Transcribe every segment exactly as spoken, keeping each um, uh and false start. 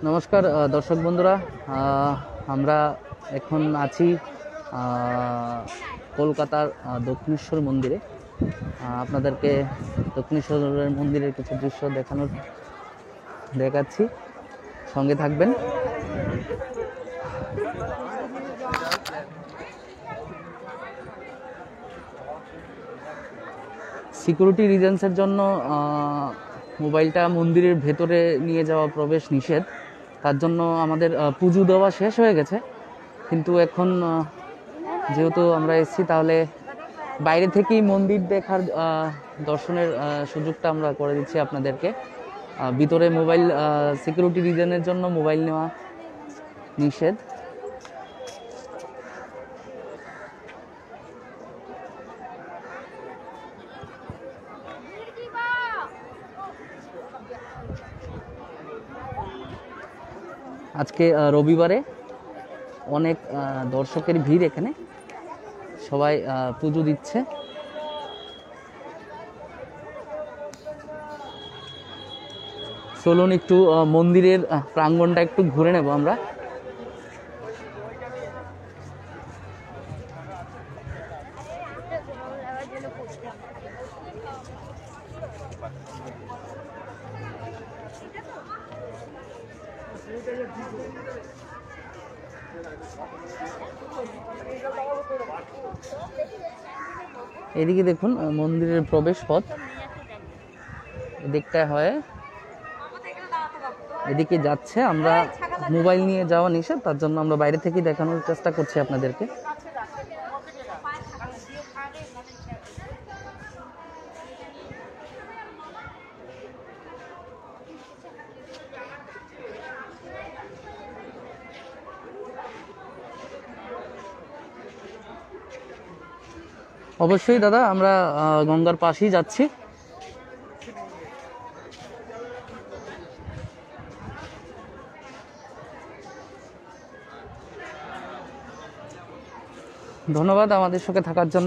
নমস্কার দর্শক বন্ধুরা, আমরা এখন আছি কলকাতার দক্ষিণেশ্বর মন্দিরে। আপনাদেরকে দক্ষিণেশ্বরের মন্দিরের কিছু দৃশ্য দেখানোর দেখাচ্ছি, সঙ্গে থাকবেন। সিকিউরিটি রিজনসের জন্য মোবাইলটা মন্দিরের ভেতরে নিয়ে যাওয়া প্রবেশ নিষেধ। তার জন্য আমাদের পুজো দেওয়া শেষ হয়ে গেছে, কিন্তু এখন যেহেতু আমরা এসেছি তাহলে বাইরে থেকেই মন্দির দেখার দর্শনের সুযোগটা আমরা করে দিচ্ছি আপনাদেরকে। ভিতরে মোবাইল সিকিউরিটি রিজনের জন্য মোবাইল নেওয়া নিষেধ। আজকে রবিবারে অনেক দর্শকের ভিড়, এখানে সবাই পুজো দিচ্ছে। চলুন একটু মন্দিরের প্রাঙ্গণটা একটু ঘুরে নেব আমরা। এদিকে দেখুন মন্দিরের প্রবেশ পথ, এদিকটা হয়, এদিকে যাচ্ছে। আমরা মোবাইল নিয়ে যাওয়া নিষেধ, তার জন্য আমরা বাইরে থেকেই দেখানোর চেষ্টা করছি আপনাদেরকে। অবশ্যই দাদা, আমরা গঙ্গার পাশেই যাচ্ছি। ধন্যবাদ আমাদের সঙ্গে থাকার জন্য।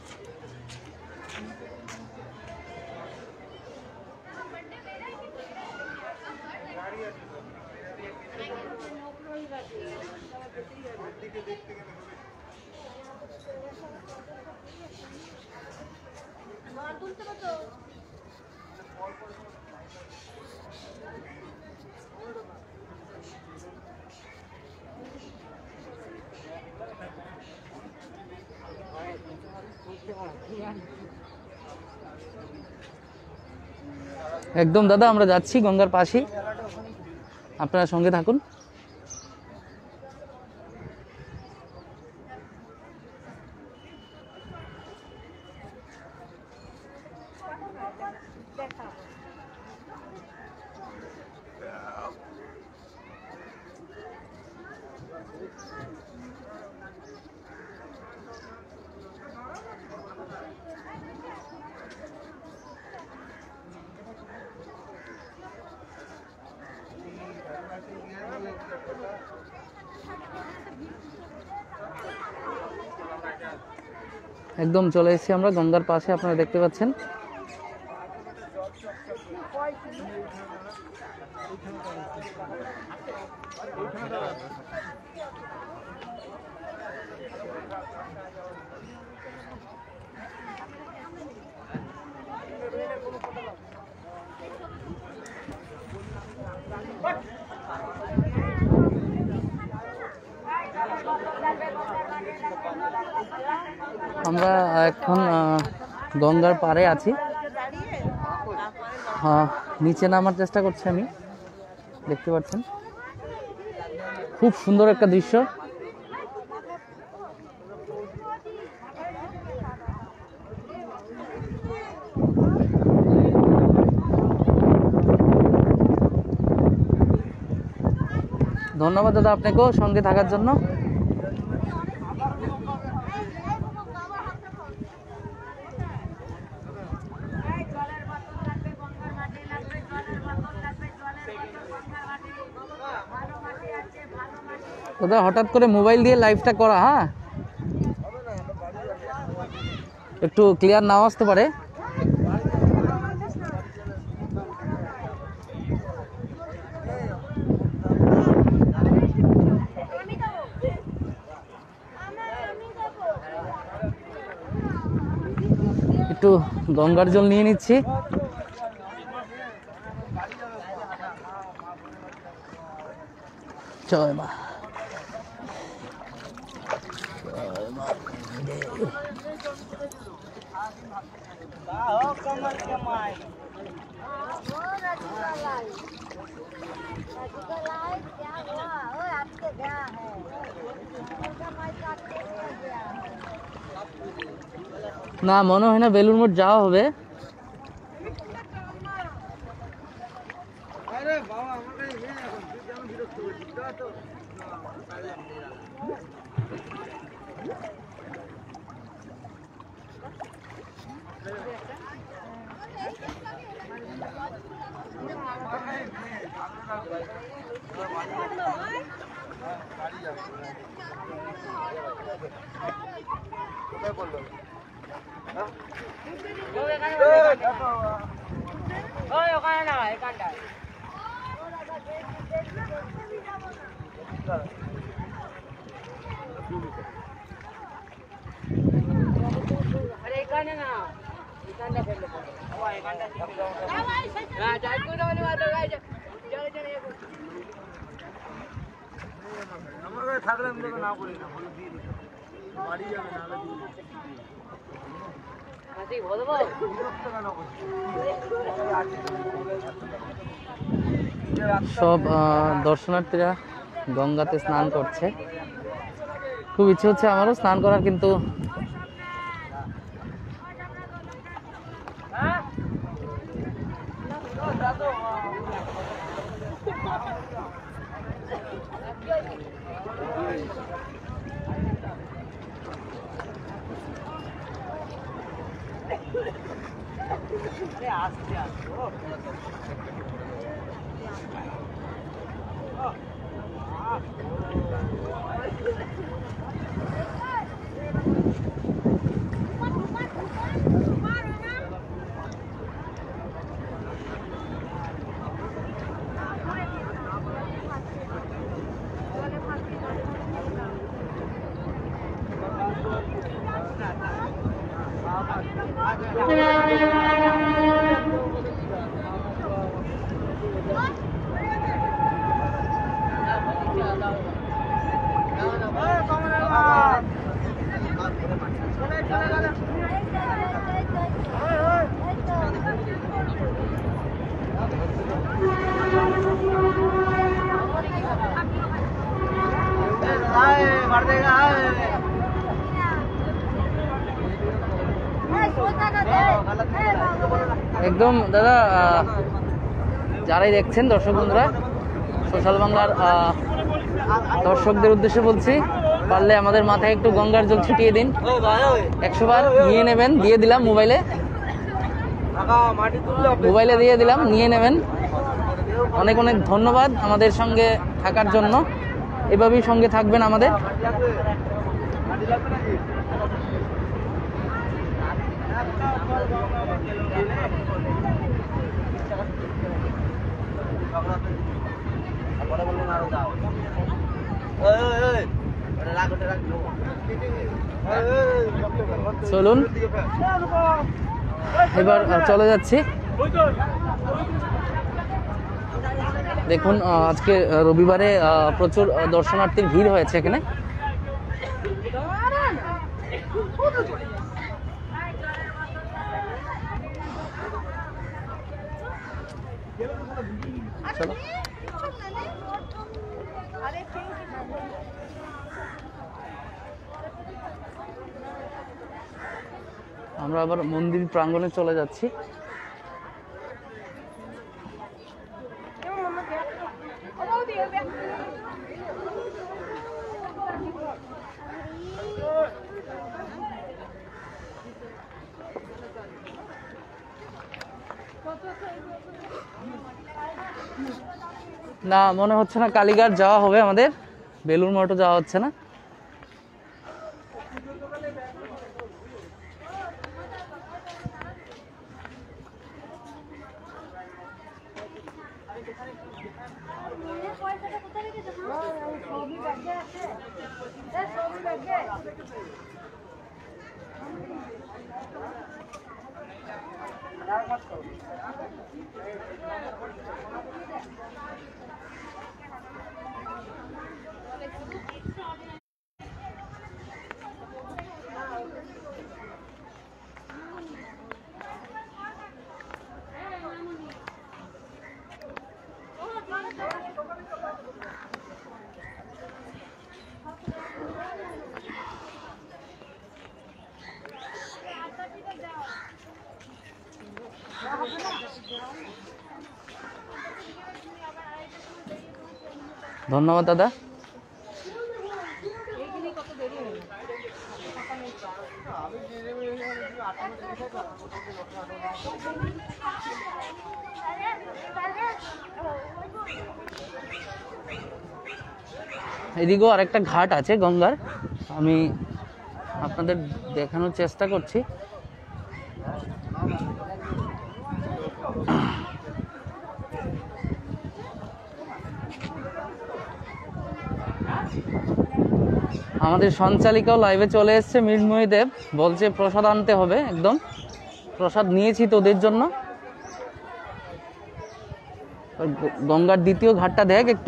একদম দাদা, আমরা যাচ্ছি গঙ্গার পাশে, আপনারা সঙ্গে থাকুন। একদম চলে এসেছি আমরা গঙ্গার পাশে, আপনারা দেখতে পাচ্ছেন। আমরা এখন গঙ্গার পাড়ে আছি, নিচে নামার চেষ্টা করছি আমি, দেখতে পাচ্ছেন খুব সুন্দর একটা দৃশ্য। ধন্যবাদ দাদা আপনাকেও সঙ্গে থাকার জন্য। দাদা হঠাৎ করে মোবাইল দিয়ে লাইভটা করা, হ্যাঁ একটু ক্লিয়ার নাও আসতে পারে। গঙ্গার জল নিয়ে নিচ্ছি। জয় মা। না মনে হয় না বেলুড় মঠ যাওয়া হবে। সব দর্শনার্থীরা গঙ্গাতে স্নান করছে। খুব ইচ্ছে হচ্ছে আমারও স্নান করার, কিন্তু একদম দাদা, যারাই দেখছেন দর্শক বন্ধুরা, সোশ্যাল বাংলার দর্শকদের উদ্দেশ্যে বলছি, পারলে আমাদের মাথায় একটু গঙ্গার জল ছিটিয়ে দিন। একশো বার নিয়ে নেবেন, দিয়ে দিলাম মোবাইলে মোবাইলে দিয়ে দিলাম, নিয়ে নেবেন। অনেক অনেক ধন্যবাদ আমাদের সঙ্গে থাকার জন্য। এভাবেই সঙ্গে থাকবেন আমাদের। চলুন এবার চলে যাচ্ছি। দেখুন আজকে রবিবারে প্রচুর দর্শনার্থীর ভিড় হয়েছে এখানে। চলো আমরা আবার মন্দির প্রাঙ্গণে চলে যাচ্ছি। না মনে হচ্ছে না কালীঘাট যাওয়া হবে আমাদের, বেলুড় মঠও যাওয়া হচ্ছে না। ধন্যবাদ দাদা। এদিকেও আরেকটা ঘাট আছে গঙ্গার, আমি আপনাদের দেখানোর চেষ্টা করছি। আমাদের সঞ্চালিকাও লাইভে চলে এসছে, মৃন্ময়ী দেব বলছে প্রসাদ আনতে হবে, একদম প্রসাদ নিয়েছি তোদের জন্য। গঙ্গার দ্বিতীয় ঘাটটা দেখ একটু।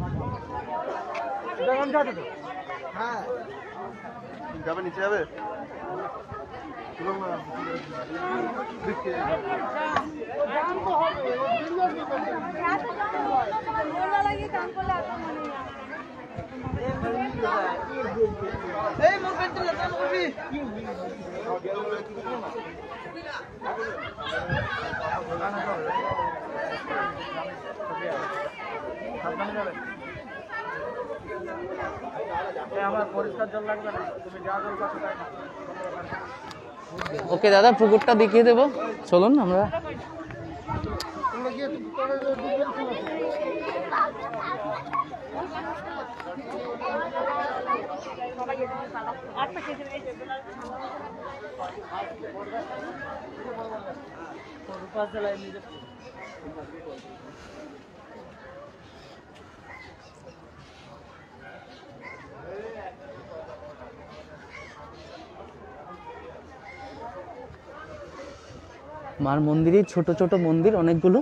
ওকে দাদা, পুকুরটা দেখিয়ে দেবো, চলুন আমরা। মার মন্দিরে ছোট ছোট মন্দির অনেকগুলো।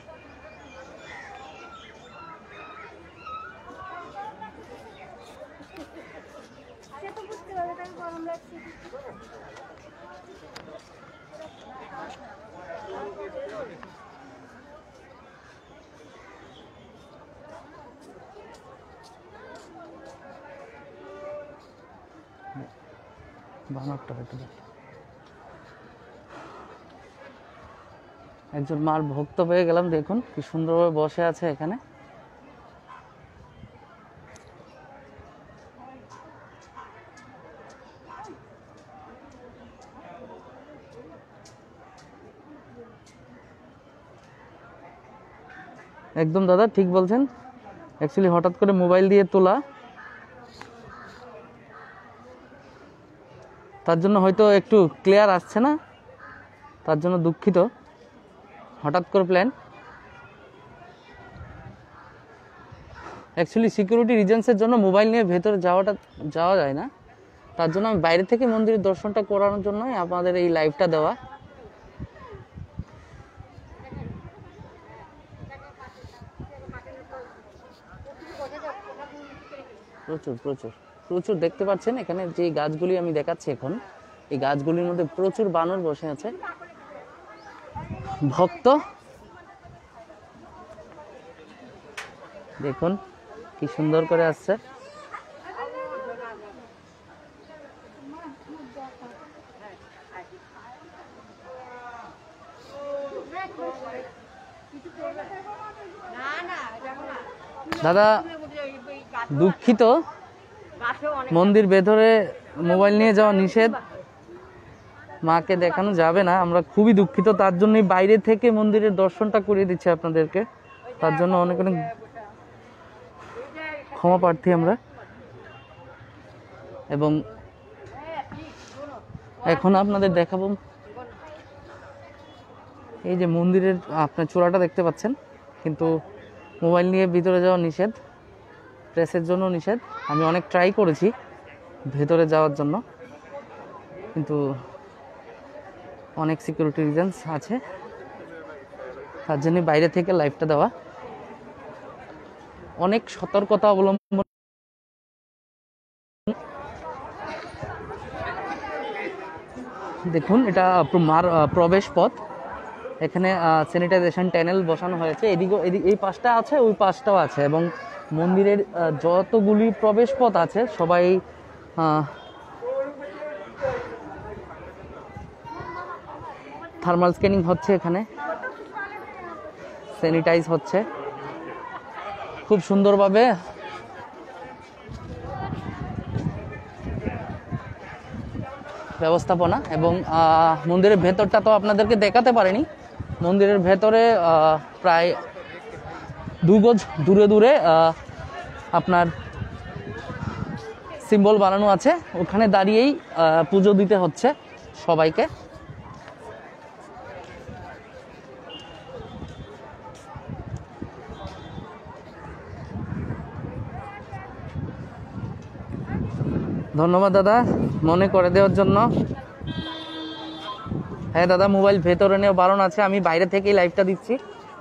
বানরটা হয়তো একজন মার ভক্ত পেয়ে গেলাম, দেখুন কি সুন্দরভাবে বসে আছে এখানে। একদম দাদা ঠিক বলছেন, অ্যাকচুয়ালি হঠাৎ করে মোবাইল দিয়ে তোলা, তার জন্য হয়তো একটু ক্লিয়ার আসছে না, তার জন্য দুঃখিত। হঠাৎ করে প্ল্যান, অ্যাকচুয়ালি সিকিউরিটি রিজনসের জন্য মোবাইল নিয়ে ভেতরে যাওয়াটা যাওয়া যায় না, তার জন্য আমি বাইরে থেকে মন্দিরের দর্শনটা করানোর জন্যই আপনাদের এই লাইভটা দেওয়া। প্রচুর প্রচুর প্রচুর দেখতে পাচ্ছেন এখানে যে গাছগুলি আমি দেখাচ্ছি এখন, এই গাছগুলির মধ্যে প্রচুর বানর বসে আছে, ভক্ত দেখুন কি সুন্দর করে আসছে। দাদা দুঃখিত, মন্দির ভেতরে মোবাইল নিয়ে যাওয়া নিষেধ, মাকে দেখানো যাবে না, আমরা খুবই দুঃখিত, তার জন্যই বাইরে থেকে মন্দিরের দর্শনটা করিয়ে দিচ্ছি আপনাদেরকে, তার জন্য অনেক অনেক ক্ষমা প্রার্থী আমরা। এবং এখন আপনাদের দেখাবো এই যে মন্দিরের আপনার চূড়াটা দেখতে পাচ্ছেন, কিন্তু মোবাইল নিয়ে ভিতরে যাওয়া নিষেধ, প্রেসের জন্য নিষেধ। আমি অনেক ট্রাই করেছি ভেতরে যাওয়ার জন্য, কিন্তু অনেক সিকিউরিটি রিজনস আছে। তার জন্য বাইরে থেকে লাইভটা দেওয়া। অনেক সতর্কতা অবলম্বন। দেখুন এটা মার প্রবেশ পথ, এখানে স্যানিটাইজেশন ট্যানেল বসানো হয়েছে, এদিকে এদিকে এই পাশটা আছে, ওই পাশটাও আছে, এবং মন্দিরের যতগুলি প্রবেশ পথ আছে সবাই থার্মাল স্ক্যানিং হচ্ছে, এখানে স্যানিটাইজ হচ্ছে খুব সুন্দরভাবে। ব্যবস্থাপনা এবং মন্দিরের ভেতরটা তো আপনাদেরকে দেখাতে পারিনি। মন্দিরের ভেতরে প্রায় দুই গজ দূরে দূরে আপনার সিম্বল বানানো আছে, ওখানে দাঁড়িয়েই পুজো দিতে হচ্ছে সবাইকে। ধন্যবাদ দাদা মনে করে দেওয়ার জন্য। হ্যাঁ দাদা, মোবাইল ভেতরে নিয়ে বারণ আছে, আমি বাইরে থেকেই লাইভটা দিচ্ছি।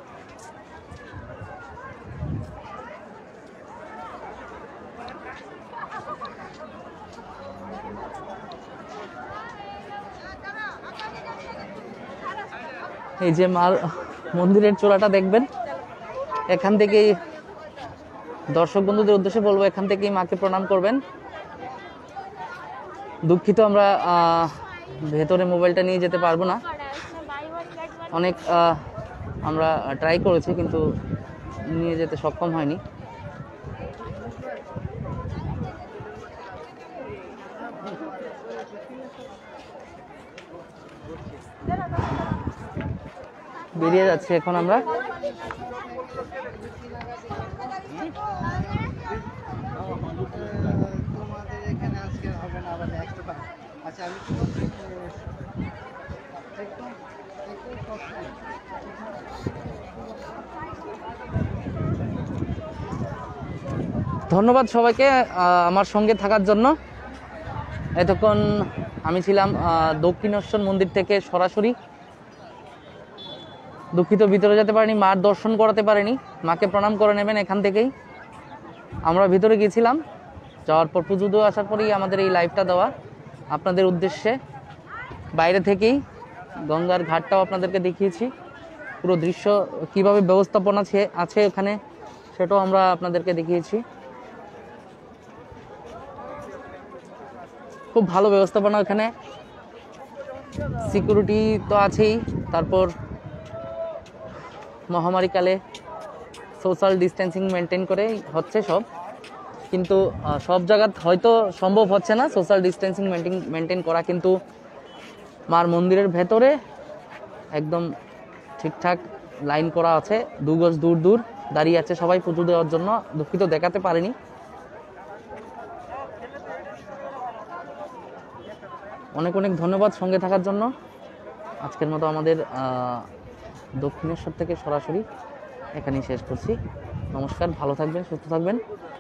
এই যে মার মন্দিরের চূড়াটা দেখবেন, এখান থেকেই দর্শক বন্ধুদের উদ্দেশ্যে বলবো, এখান থেকেই মাকে প্রণাম করবেন। দুঃখিত আমরা ভেতরে মোবাইলটা নিয়ে যেতে পারবো না, অনেক আমরা ট্রাই করেছি কিন্তু নিয়ে যেতে সক্ষম হয়নি। বেরিয়ে যাচ্ছি এখন আমরা। ধন্যবাদ সবাইকে আমার সঙ্গে থাকার জন্য। এতক্ষণ আমি ছিলাম দক্ষিণেশ্বর মন্দির থেকে সরাসরি। দুঃখিত ভিতরে যেতে পারিনি, মার দর্শন করাতে পারিনি, মাকে প্রণাম করে নেবেন এখান থেকেই। আমরা ভিতরে গিয়েছিলাম, যাওয়ার পর পুজো দিয়ে আসার পরেই আমাদের এই লাইভটা দেওয়া আপনাদের উদ্দেশ্যে। বাইরে থেকেই গঙ্গার ঘাটটাও আপনাদেরকে দেখিয়েছি, পুরো দৃশ্য কীভাবে ব্যবস্থাপনা আছে ওখানে সেটাও আমরা আপনাদেরকে দেখিয়েছি। খুব ভালো ব্যবস্থাপনা এখানে, সিকিউরিটি তো আছেই, তারপর মহামারীকালে সোশ্যাল ডিস্টেন্সিং মেনটেন করে হচ্ছে সব, কিন্তু সব জায়গা হয়তো সম্ভব হচ্ছে না সোশ্যাল ডিস্টেন্সিং মেনটেন মেনটেন করা, কিন্তু মার মন্দিরের ভেতরে একদম ঠিকঠাক লাইন করা আছে, দু গজ দূর দূর দাঁড়িয়ে আছে সবাই পুজো দেওয়ার জন্য। দুঃখিত দেখাতে পারিনি। অনেক অনেক ধন্যবাদ সঙ্গে থাকার জন্য। আজকের মতো আমাদের দক্ষিণেশ্বর থেকে সরাসরি এখানেই শেষ করছি। নমস্কার, ভালো থাকবেন, সুস্থ থাকবেন।